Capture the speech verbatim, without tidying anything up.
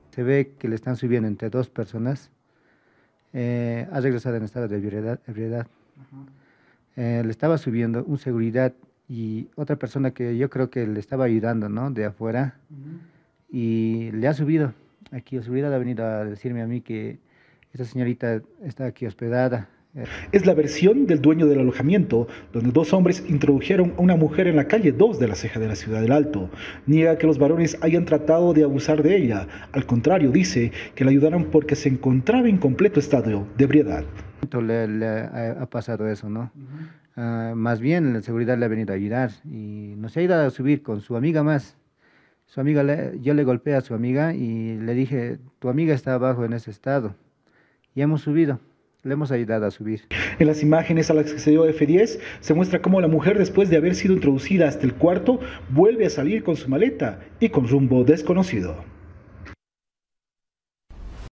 Se ve que le están subiendo entre dos personas. Eh, ha regresado en estado de ebriedad. ebriedad. Eh, le estaba subiendo un seguridad y otra persona que yo creo que le estaba ayudando, ¿no? De afuera. Uh-huh. Y le ha subido. Aquí la seguridad ha venido a decirme a mí que esta señorita está aquí hospedada. Es la versión del dueño del alojamiento, donde dos hombres introdujeron a una mujer en la calle dos de la Ceja de la Ciudad del Alto. Niega que los varones hayan tratado de abusar de ella. Al contrario, dice que la ayudaron porque se encontraba en completo estado de ebriedad. Le, le ha, ha pasado eso, ¿no? Uh-huh. uh, más bien la seguridad le ha venido a ayudar y nos ha ido a subir con su amiga más. Su amiga, le, yo le golpeé a su amiga y le dije, tu amiga está abajo en ese estado. Y hemos subido. Le hemos ayudado a subir. En las imágenes a las que se dio F diez se muestra cómo la mujer, después de haber sido introducida hasta el cuarto, vuelve a salir con su maleta y con rumbo desconocido.